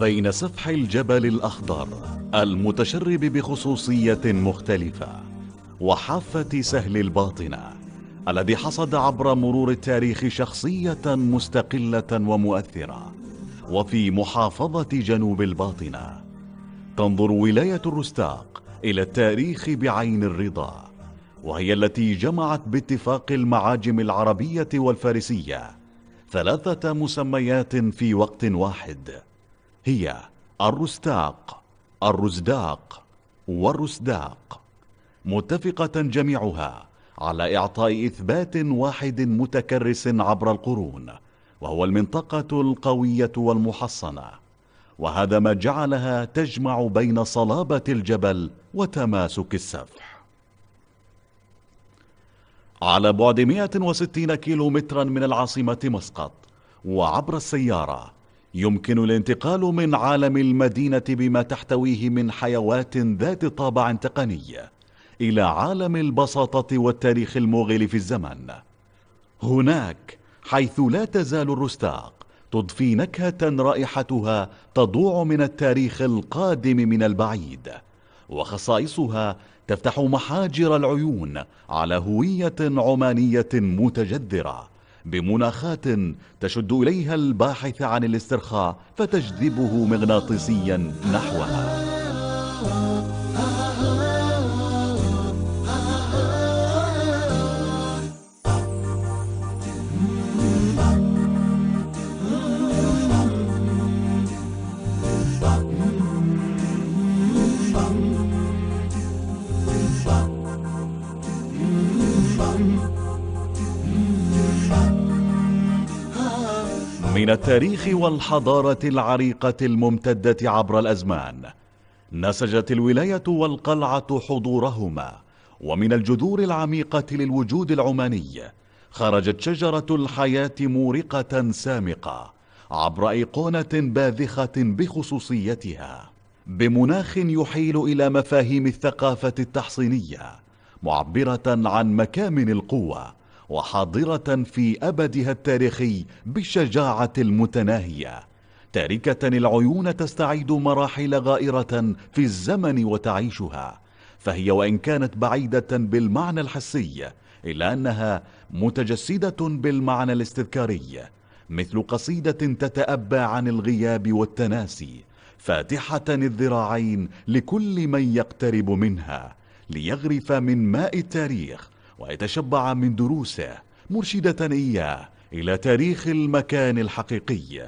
بين سفح الجبل الأخضر المتشرب بخصوصية مختلفة وحافة سهل الباطنة الذي حصد عبر مرور التاريخ شخصية مستقلة ومؤثرة، وفي محافظة جنوب الباطنة تنظر ولاية الرستاق إلى التاريخ بعين الرضا، وهي التي جمعت باتفاق المعاجم العربية والفارسية 3 مسميات في وقت واحد، هي الرستاق، الرزداق، والرسداق، متفقة جميعها على إعطاء إثبات واحد متكرس عبر القرون، وهو المنطقة القوية والمحصنة، وهذا ما جعلها تجمع بين صلابة الجبل وتماسك السفح. على بعد 160 كيلومترا من العاصمة مسقط، وعبر السيارة يمكن الانتقال من عالم المدينة بما تحتويه من حيوات ذات طابع تقني إلى عالم البساطة والتاريخ الموغل في الزمن. هناك حيث لا تزال الرستاق تضفي نكهة رائحتها تضوع من التاريخ القادم من البعيد، وخصائصها تفتح محاجر العيون على هوية عمانية متجذرة بمناخات تشد إليها الباحث عن الاسترخاء فتجذبه مغناطيسيا نحوها. من التاريخ والحضارة العريقة الممتدة عبر الأزمان نسجت الولاية والقلعة حضورهما، ومن الجذور العميقة للوجود العماني خرجت شجرة الحياة مورقة سامقة عبر أيقونة باذخة بخصوصيتها، بمناخ يحيل إلى مفاهيم الثقافة التحصينية، معبرة عن مكامن القوة وحاضرة في أبدها التاريخي بالشجاعة المتناهية، تاركة العيون تستعيد مراحل غائرة في الزمن وتعيشها، فهي وإن كانت بعيدة بالمعنى الحسي إلا أنها متجسدة بالمعنى الاستذكاري، مثل قصيدة تتأبى عن الغياب والتناسي، فاتحة الذراعين لكل من يقترب منها ليغرف من ماء التاريخ ويتشبع من دروسه، مرشدة إياه إلى تاريخ المكان الحقيقي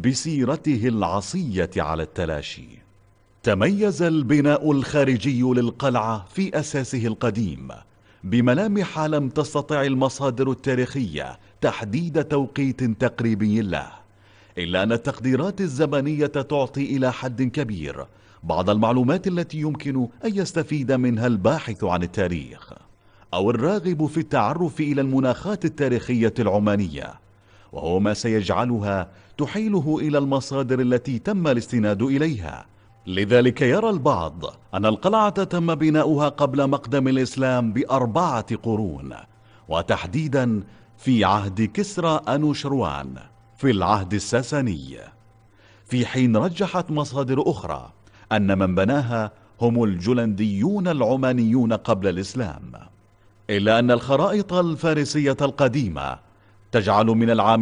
بسيرته العصية على التلاشي. تميز البناء الخارجي للقلعة في أساسه القديم بملامح لم تستطع المصادر التاريخية تحديد توقيت تقريبي له، إلا أن التقديرات الزمنية تعطي إلى حد كبير بعض المعلومات التي يمكن أن يستفيد منها الباحث عن التاريخ أو الراغب في التعرف إلى المناخات التاريخية العمانية، وهو ما سيجعلها تحيله إلى المصادر التي تم الاستناد إليها. لذلك يرى البعض أن القلعة تم بناؤها قبل مقدم الإسلام ب4 قرون، وتحديدا في عهد كسرى أنوشروان في العهد الساساني، في حين رجحت مصادر أخرى أن من بناها هم الجلنديون العمانيون قبل الإسلام، إلا أن الخرائط الفارسية القديمة تجعل من العام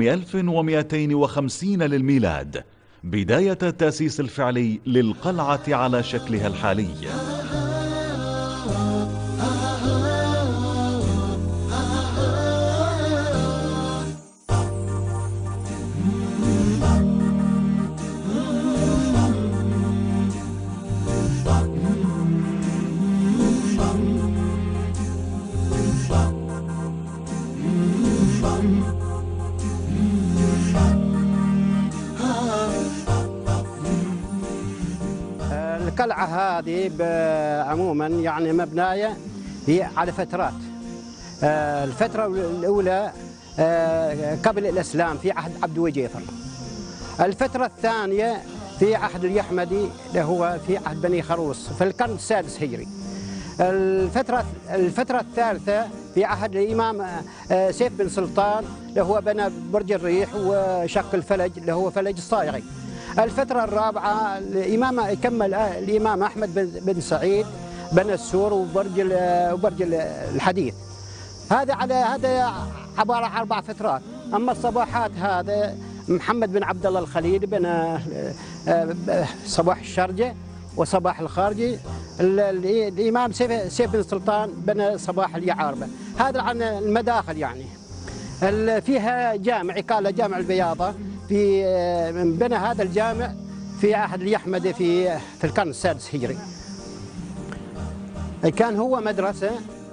1250 للميلاد بداية التأسيس الفعلي للقلعة على شكلها الحالي. القلعة هذه عموما يعني مبناية هي على فترات. الفترة الأولى قبل الإسلام في عهد عبد وجيفر، الفترة الثانية في عهد اليحمدي اللي هو في عهد بني خروص في القرن السادس هجري، الفترة الثالثة في عهد الإمام سيف بن سلطان اللي هو بنى برج الريح وشق الفلج اللي هو فلج الصايغي. الفترة الرابعة الإمام كمل الإمام أحمد بن سعيد بنى السور وبرج الحديث. هذا عبارة عن 4 فترات. أما الصباحات هذا محمد بن عبد الله الخليلي بنى صباح الشرجة وصباح الخارجي. الإمام سيف بن سلطان بنى صباح اليعاربة. هذا عن المداخل يعني. فيها جامع يقال له جامع البياضة، في بنى هذا الجامع في عهد اليحمدي في القرن السادس هجري. كان هو مدرسة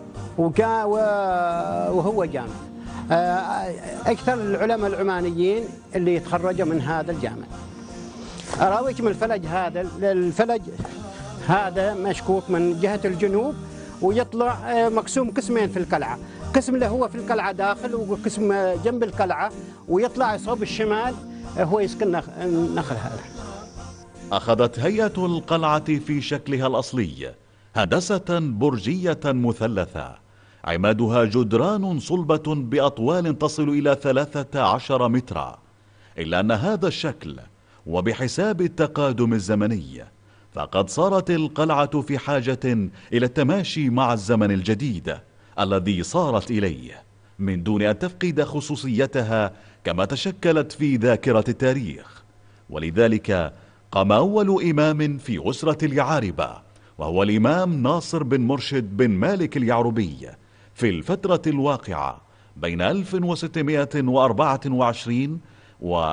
وهو جامع. أكثر العلماء العمانيين اللي يتخرجوا من هذا الجامع. أراويكم الفلج هذا مشكوك من جهة الجنوب، ويطلع مقسوم قسمين في القلعة، قسم اللي هو في القلعة داخل وقسم جنب القلعة، ويطلع صوب الشمال هو يسكن النخل هذا. أخذت هيئة القلعة في شكلها الأصلي هندسة برجية مثلثة، عمادها جدران صلبة بأطوال تصل إلى 13 مترا، إلا أن هذا الشكل وبحساب التقادم الزمني فقد صارت القلعة في حاجة إلى التماشي مع الزمن الجديد الذي صارت إليه، من دون أن تفقد خصوصيتها كما تشكلت في ذاكرة التاريخ. ولذلك قام أول إمام في أسرة اليعاربة، وهو الإمام ناصر بن مرشد بن مالك اليعربي، في الفترة الواقعة بين 1624 و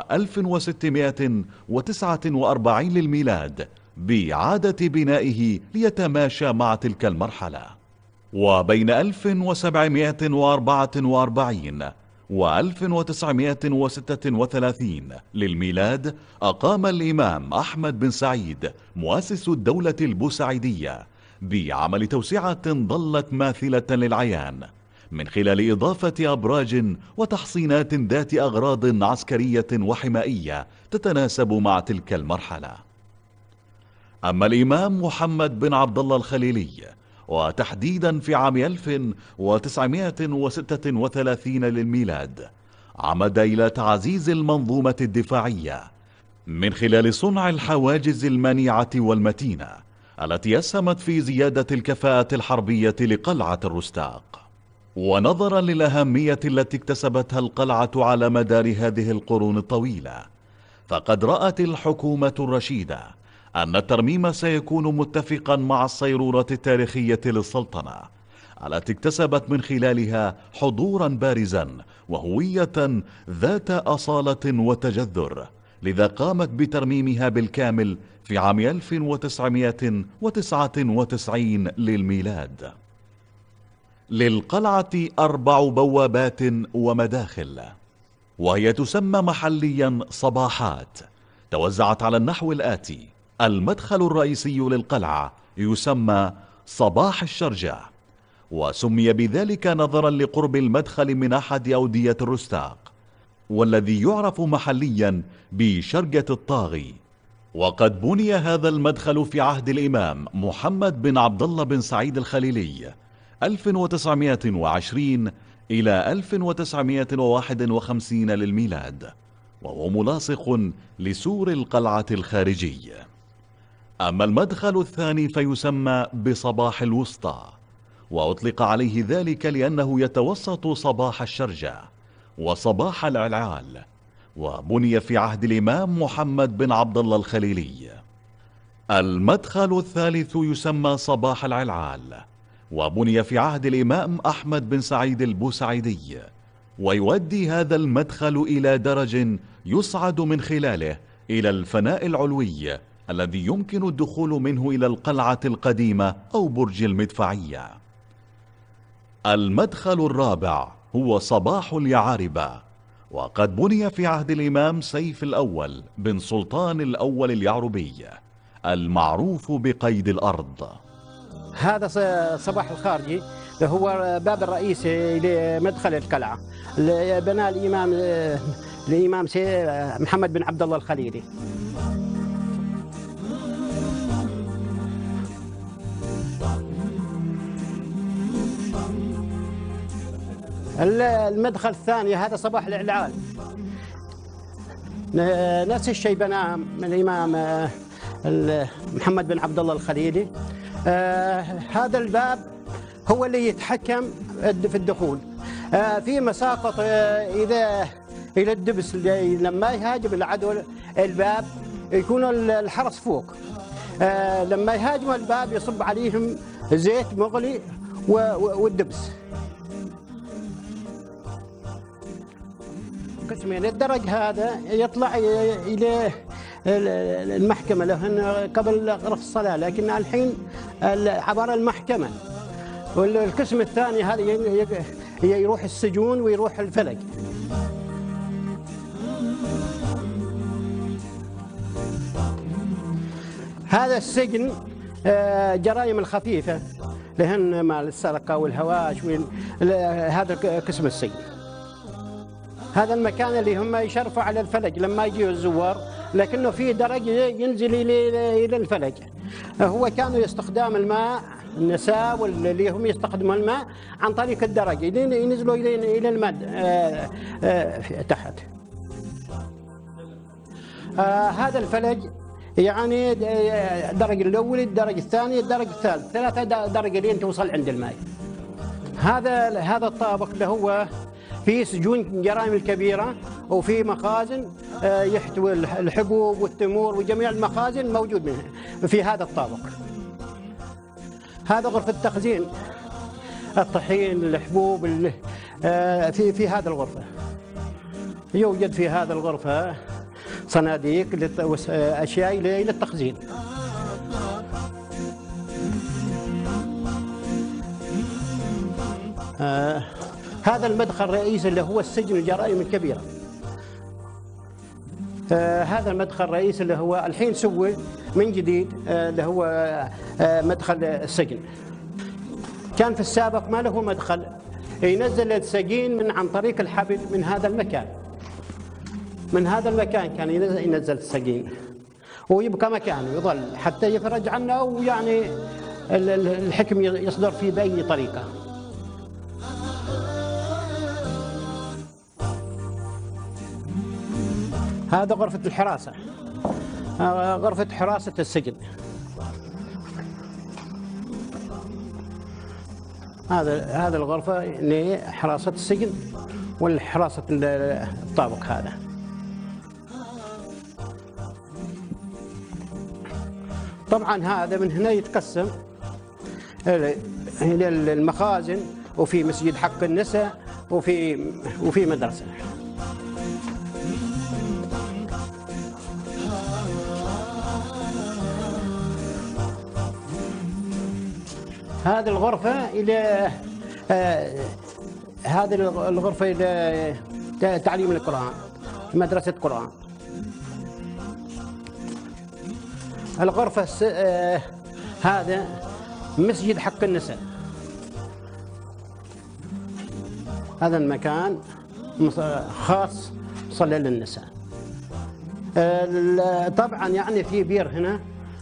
1649 للميلاد بإعادة بنائه ليتماشى مع تلك المرحلة. وبين 1744 و 1936 للميلاد أقام الإمام أحمد بن سعيد مؤسس الدولة البوسعيدية بعمل توسعة ظلت ماثلة للعيان، من خلال إضافة أبراج وتحصينات ذات أغراض عسكرية وحمائية تتناسب مع تلك المرحلة. أما الإمام محمد بن عبد الله الخليلي، وتحديدا في عام 1936 للميلاد، عمد إلى تعزيز المنظومة الدفاعية من خلال صنع الحواجز المنيعة والمتينة التي أسهمت في زيادة الكفاءة الحربية لقلعة الرستاق. ونظرا للأهمية التي اكتسبتها القلعة على مدار هذه القرون الطويلة، فقد رأت الحكومة الرشيدة أن الترميم سيكون متفقا مع الصيرورة التاريخية للسلطنة التي اكتسبت من خلالها حضورا بارزا وهوية ذات أصالة وتجذر، لذا قامت بترميمها بالكامل في عام 1999 للميلاد. للقلعة 4 بوابات ومداخل، وهي تسمى محليا صباحات، توزعت على النحو الآتي: المدخل الرئيسي للقلعة يسمى صباح الشرجة، وسمي بذلك نظرا لقرب المدخل من أحد أودية الرستاق، والذي يعرف محليا بشرجة الطاغي. وقد بني هذا المدخل في عهد الإمام محمد بن عبد الله بن سعيد الخليلي 1920 إلى 1951 للميلاد، وهو ملاصق لسور القلعة الخارجي. أما المدخل الثاني فيسمى بصباح الوسطى، وأطلق عليه ذلك لأنه يتوسط صباح الشرجة وصباح العلعال، وبني في عهد الإمام محمد بن عبد الله الخليلي. المدخل الثالث يسمى صباح العلعال، وبني في عهد الإمام أحمد بن سعيد البوسعيدي، ويؤدي هذا المدخل إلى درج يصعد من خلاله إلى الفناء العلوي الذي يمكن الدخول منه إلى القلعة القديمة أو برج المدفعية. المدخل الرابع هو صباح اليعاربة، وقد بني في عهد الإمام سيف الأول بن سلطان الأول اليعربي المعروف بقيد الأرض. هذا صباح الخارجي هو باب الرئيسي لمدخل القلعة، اللي بناه الإمام محمد بن عبد الله الخليلي. المدخل الثاني هذا صباح العلعال. نفس الشيء بناه من الإمام محمد بن عبد الله الخليلي. هذا الباب هو اللي يتحكم في الدخول. في مساقط إذا إلى الدبس لما يهاجم العدو الباب يكون الحرس فوق. لما يهاجموا الباب يصب عليهم زيت مغلي والدبس. قسمين. الدرج هذا يطلع إلى المحكمة لهن قبل غرف الصلاة، لكن الحين عبارة المحكمة. والقسم الثاني هذا يروح السجون ويروح الفلك. هذا السجن جرائم الخفيفة لهن مال السرقة والهواش هذا قسم السجن. هذا المكان اللي هم يشرفوا على الفلك لما يجوا الزوار، لكنه في درج ينزل إلى الفلك. هو كانوا يستخدم الماء، النساء واللي هم يستخدموا الماء عن طريق الدرج ينزلوا إلى المد تحت. هذا الفلج يعني الدرج الأول، الدرج الثاني، الدرج الثالث، 3 درج لين توصل عند الماء. هذا الطابق اللي هو في سجون جرائم الكبيرة، وفي مخازن يحتوي الحبوب والتمور وجميع المخازن موجود منها في هذا الطابق. هذا غرفة التخزين، الطحين، الحبوب في هذا الغرفة. يوجد في هذا الغرفة صناديق أشياء للتخزين. هذا المدخل الرئيسي اللي هو السجن الجرائم الكبيرة. هذا المدخل الرئيسي اللي هو الحين سوي من جديد، اللي هو مدخل السجن. كان في السابق ما له مدخل، ينزل السجين من عن طريق الحبل من هذا المكان. من هذا المكان كان ينزل السجين ويبقى مكانه يظل حتى يفرج عنه، ويعني الحكم يصدر فيه بأي طريقة. هذا غرفة الحراسة، غرفة حراسة السجن. هذا الغرفة لحراسة السجن والحراسة الطابق هذا. طبعا هذا من هنا يتقسم إلى المخازن، وفي مسجد حق النساء، وفي مدرسة. هذه الغرفة إلى هذه الغرفة إلى تعليم القرآن، مدرسة قرآن. الغرفة هذا مسجد حق النساء. هذا المكان خاص صلى للنساء. طبعا يعني في بير هنا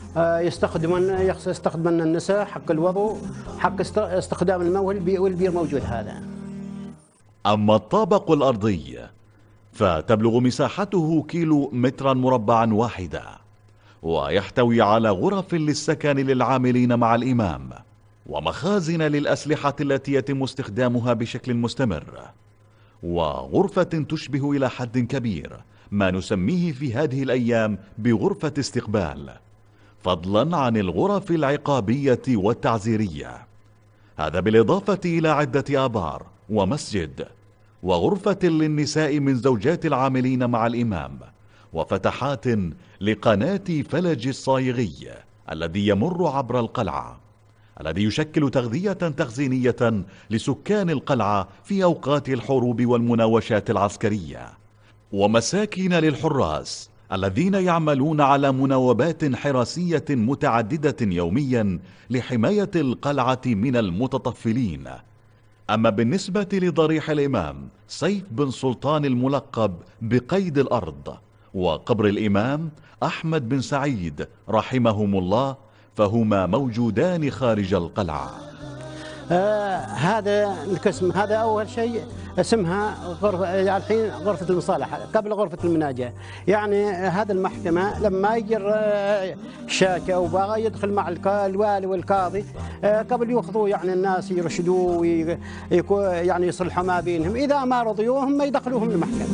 يستخدمن النساء حق الوضوء، حق استخدام الماء، والبير موجود هذا. أما الطابق الأرضي فتبلغ مساحته كيلو مترا مربعا واحدا، ويحتوي على غرف للسكن للعاملين مع الإمام، ومخازن للأسلحة التي يتم استخدامها بشكل مستمر، وغرفة تشبه إلى حد كبير ما نسميه في هذه الأيام بغرفة استقبال، فضلا عن الغرف العقابية والتعزيرية. هذا بالإضافة إلى عدة آبار ومسجد، وغرفة للنساء من زوجات العاملين مع الإمام، وفتحات لقناة فلج الصايغي الذي يمر عبر القلعة، الذي يشكل تغذية تخزينية لسكان القلعة في أوقات الحروب والمناوشات العسكرية، ومساكن للحراس الذين يعملون على مناوبات حراسية متعددة يوميا لحماية القلعة من المتطفلين. أما بالنسبة لضريح الإمام سيف بن سلطان الملقب بقيد الأرض، وقبر الإمام أحمد بن سعيد رحمهم الله، فهما موجودان خارج القلعة. هذا القسم، هذا أول شيء اسمها غرفة، الحين غرفة المصالحة قبل غرفة المناجاة. يعني هذا المحكمة لما يجي شاكي أو باغي يدخل مع الوالي والقاضي قبل يأخذوا يعني الناس يرشدوه يعني يصلحوا ما بينهم، إذا ما رضيوهم ما يدخلوهم المحكمة.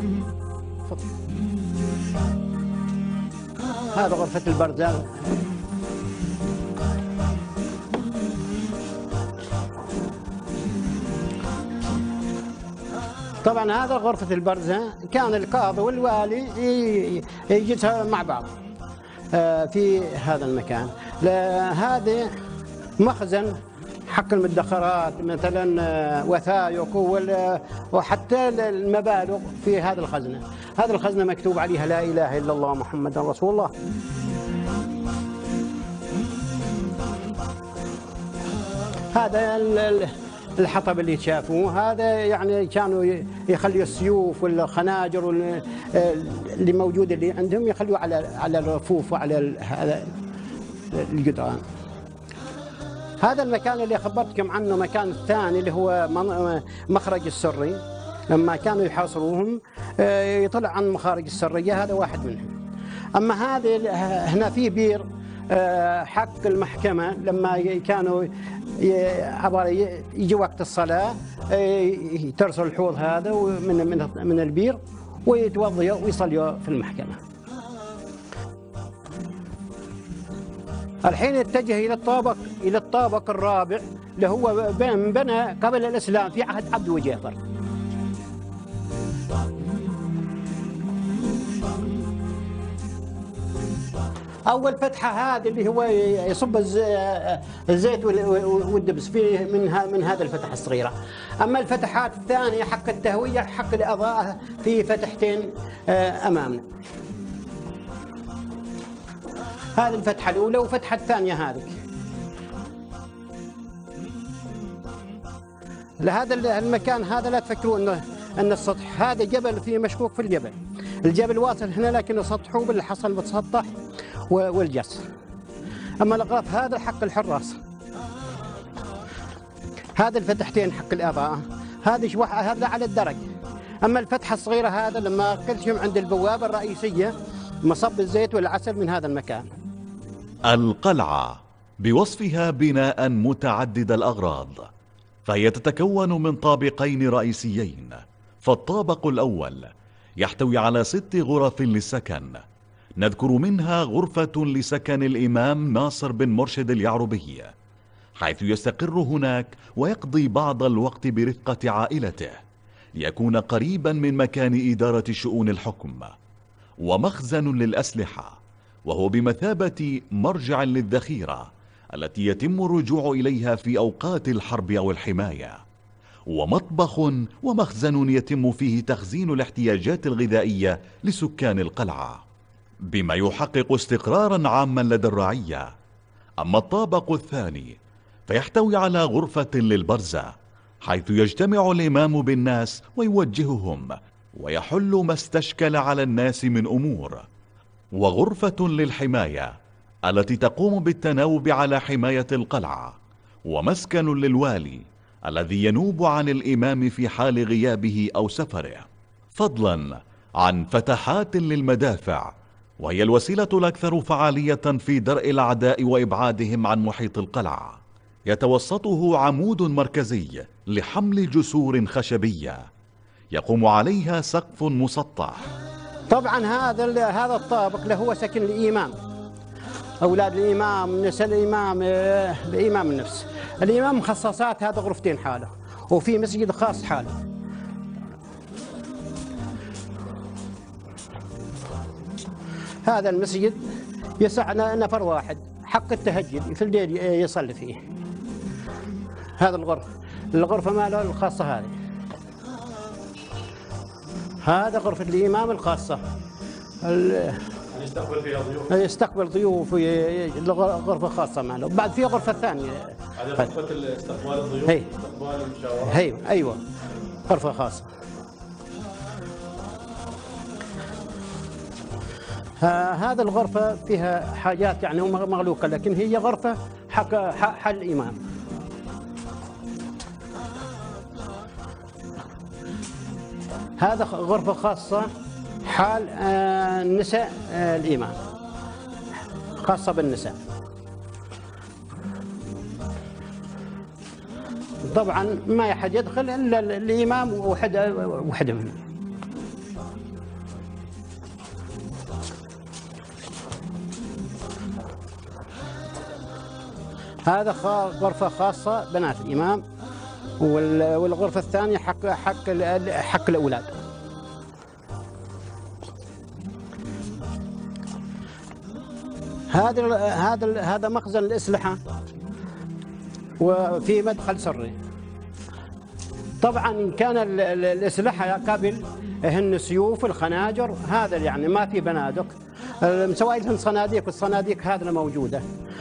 هذا غرفة البرزة. طبعا هذا غرفة البرزة كان القاضي والوالي يجلسوا مع بعض في هذا المكان. هذا مخزن حق المدخرات مثلا وثائق وحتى المبالغ في هذا الخزنة. هذا الخزنة مكتوب عليها لا إله إلا الله محمد رسول الله. هذا الحطب اللي شافوه، هذا يعني كانوا يخلوا السيوف والخناجر اللي موجودة اللي عندهم يخلوه على الرفوف وعلى هذا الجدران. هذا المكان اللي خبرتكم عنه مكان الثاني اللي هو مخرج السري، لما كانوا يحاصروهم يطلع عن مخارج السرية، هذا واحد منهم. أما هذا هنا في بير حق المحكمة، لما كانوا يجي وقت الصلاة ترسل الحوض هذا من البير ويتوضأوا ويصلوا في المحكمة. الحين يتجه إلى الطابق الرابع اللي هو بنى قبل الإسلام في عهد عبد وجيفر. أول فتحة هذه اللي هو يصب الزيت والدبس فيه من هذا الفتحة الصغيرة. أما الفتحات الثانية حق التهوية حق الإضاءة في فتحتين أمامنا. هذه الفتحة الأولى وفتحة الثانية هذه. لهذا المكان هذا لا تفكروا أن السطح هذا جبل فيه مشكوك في الجبل. الجبل واصل هنا لكن سطحه بالحصى المتسطح والجس. أما الغرف هذا حق الحراس. هذا الفتحتين حق الإضاءة. هذا على الدرج. أما الفتحة الصغيرة هذا لما قلتهم عند البوابة الرئيسية مصب الزيت والعسل من هذا المكان. القلعة بوصفها بناء متعدد الأغراض، فهي تتكون من طابقين رئيسيين. فالطابق الأول يحتوي على 6 غرف للسكن، نذكر منها غرفة لسكن الإمام ناصر بن مرشد اليعربي، حيث يستقر هناك ويقضي بعض الوقت برفقة عائلته ليكون قريبا من مكان إدارة شؤون الحكم. ومخزن للأسلحة، وهو بمثابة مرجع للذخيرة التي يتم الرجوع إليها في أوقات الحرب أو الحماية. ومطبخ ومخزن يتم فيه تخزين الاحتياجات الغذائية لسكان القلعة، بما يحقق استقرارا عاما لدى الرعية. أما الطابق الثاني فيحتوي على غرفة للبرزة، حيث يجتمع الإمام بالناس ويوجههم ويحل ما استشكل على الناس من أمور. وغرفة للحماية التي تقوم بالتناوب على حماية القلعة. ومسكن للوالي الذي ينوب عن الإمام في حال غيابه أو سفره، فضلا عن فتحات للمدافع، وهي الوسيلة الأكثر فعالية في درء الأعداء وإبعادهم عن محيط القلعة. يتوسطه عمود مركزي لحمل جسور خشبية يقوم عليها سقف مسطح. طبعا هذا الطابق له هو سكن الإمام، أولاد الإمام، نسل الإمام، الإمام النفس. الإمام مخصصات هذا غرفتين حاله، وفي مسجد خاص حاله. هذا المسجد يسع نفر واحد حق التهجد في الليل يصلي فيه. هذا الغرفة ماله الخاصة هذه. هذا غرفة الإمام الخاصة يستقبل فيها ضيوف. يستقبل ضيوف، غرفة خاصة معنا. بعد في غرفة ثانية. هذه غرفة استقبال الضيوف. هي. استقبال المشاورات. أيوة غرفة خاصة. هذا الغرفة فيها حاجات يعني مغلوقة، لكن هي غرفة حق الإمام. هذا غرفة خاصة حال النساء الإمام، خاصة بالنساء. طبعا ما أحد يدخل إلا الإمام وحده منهم. هذا غرفة خاصة بنات الإمام، والغرفة الثانية حق الأولاد. هذا مخزن الأسلحة وفي مدخل سري. طبعا إن كان الأسلحة قبل هن سيوف الخناجر، هذا يعني ما في بنادق، مسويلهن صناديق، والصناديق هذه موجودة.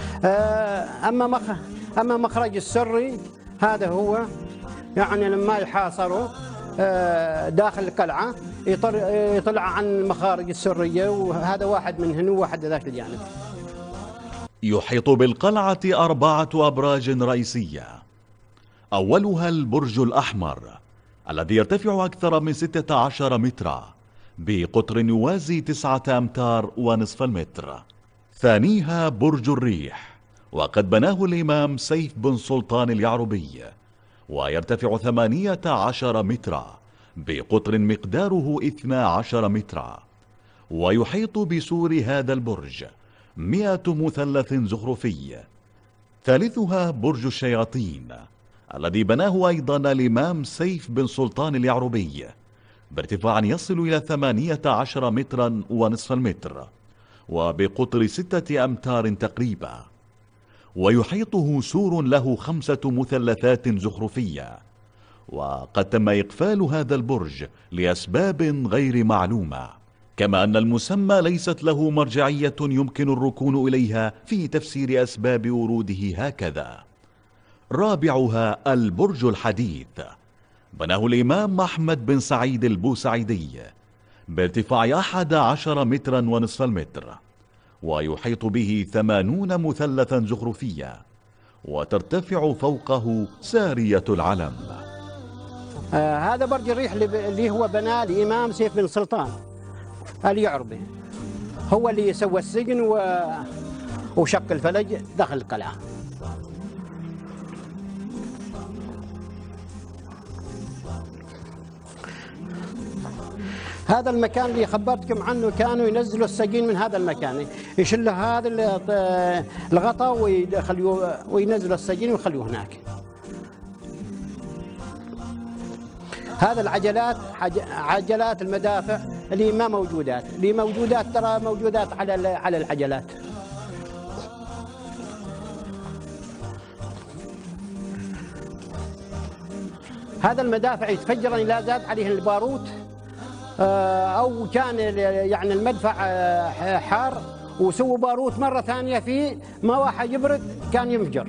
أما مخرج السري هذا هو يعني لما يحاصروا داخل القلعة يطلع عن المخارج السرية، وهذا واحد منهن وواحد ذاك الجانب. يحيط بالقلعة 4 أبراج رئيسية، أولها البرج الأحمر الذي يرتفع أكثر من 16 مترا بقطر يوازي 9 أمتار ونصف المتر. ثانيها برج الريح، وقد بناه الإمام سيف بن سلطان اليعربي، ويرتفع 18 مترا بقطر مقداره 12 مترا، ويحيط بسور هذا البرج 100 مثلث زخرفي. ثالثها برج الشياطين الذي بناه أيضا الإمام سيف بن سلطان اليعربي بارتفاع يصل إلى 18 مترا ونصف المتر، وبقطر 6 أمتار تقريبا، ويحيطه سور له 5 مثلثات زخرفية. وقد تم إقفال هذا البرج لأسباب غير معلومة، كما أن المسمى ليست له مرجعية يمكن الركون إليها في تفسير أسباب وروده هكذا. رابعها البرج الحديث، بناه الإمام أحمد بن سعيد البوسعيدي بارتفاع 11 مترا ونصف المتر، ويحيط به 80 مثلثا زخرفيا، وترتفع فوقه سارية العلم. هذا برج الريح اللي هو بناه الإمام سيف بن سلطان اليعربي، هو اللي سوى السجن وشق الفلج داخل القلعة. هذا المكان اللي خبرتكم عنه كانوا ينزلوا السجين من هذا المكان، يشلوا هذا الغطاء وينزلوا السجين ويخلوه هناك. هذا العجلات، عجلات المدافع اللي ما موجودات، اللي موجودات ترى موجودات على العجلات. هذا المدافع يتفجر إذا زاد عليه الباروت، أو كان يعني المدفع حار وسووا باروت مرة ثانية فيه، ما واحد يبرد كان ينفجر.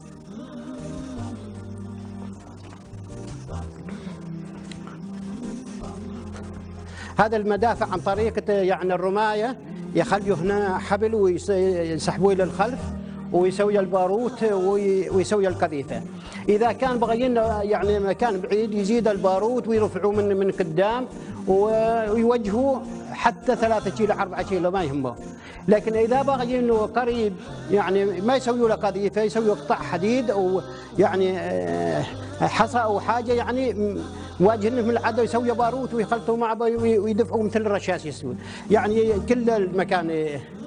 هذا المدافع عن طريقة يعني الرماية يخلوا هنا حبل ويسحبوه إلى الخلف ويسوي الباروت ويسوي القذيفة. إذا كان بغيين يعني مكان بعيد يزيد الباروت ويرفعوه من قدام ويوجهوا حتى 3 كيلو 4 كيلو ما يهمه. لكن إذا بغيين قريب يعني ما يسويوا له قذيفة، يسويوا قطع حديد أو يعني حصى أو حاجة يعني واجهنه من العدو، يسوي باروت ويخلطوا مع ويدفعوا مثل الرشاش يسوي، يعني كل المكان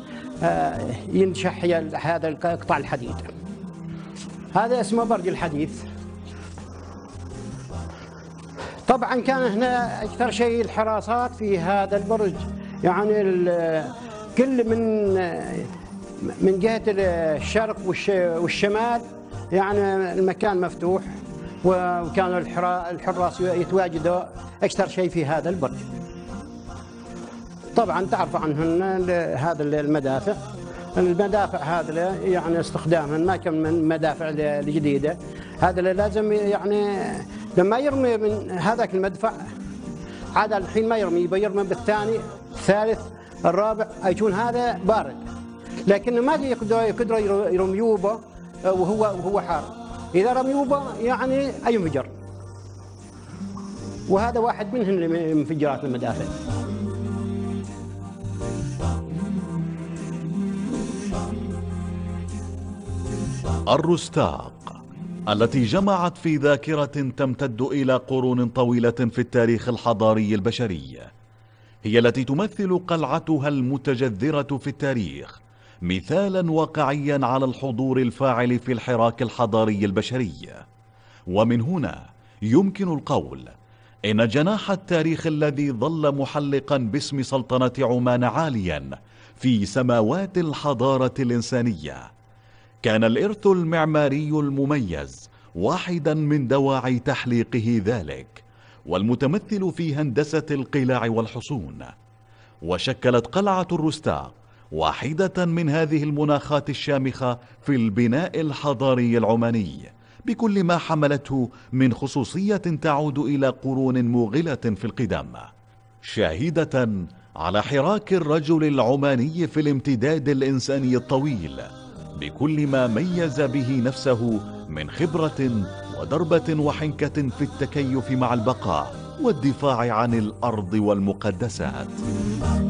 ينشح هذا القطع الحديد. هذا اسمه برج الحديث. طبعا كان هنا أكثر شيء الحراسات في هذا البرج، يعني كل من جهة الشرق والشمال يعني المكان مفتوح، وكانوا الحراس يتواجدوا أكثر شيء في هذا البرج. طبعا تعرف عنهن هذا المدافع هذا يعني استخدامهن ما كان من المدافع الجديدة. هذا لازم يعني لما يرمي من هذاك المدفع عاد الحين ما يرمي، يرمي بالثاني الثالث الرابع يكون هذا بارد، لكن ما يقدروا يرميوه به وهو حار. إذا رميوه به يعني ينفجر. وهذا واحد منهم من انفجارات المدافع. الرستاق التي جمعت في ذاكرة تمتد إلى قرون طويلة في التاريخ الحضاري البشري، هي التي تمثل قلعتها المتجذرة في التاريخ مثالا واقعيا على الحضور الفاعل في الحراك الحضاري البشري. ومن هنا يمكن القول إن جناح التاريخ الذي ظل محلقا باسم سلطنة عمان عاليا في سماوات الحضارة الإنسانية كان الإرث المعماري المميز واحدا من دواعي تحليقه ذلك، والمتمثل في هندسة القلاع والحصون. وشكلت قلعة الرستاق واحدة من هذه المناخات الشامخة في البناء الحضاري العماني، بكل ما حملته من خصوصية تعود إلى قرون موغلة في القدم، شاهدة على حراك الرجل العماني في الامتداد الإنساني الطويل بكل ما ميز به نفسه من خبرة ودربة وحنكة في التكيف مع البقاء والدفاع عن الأرض والمقدسات.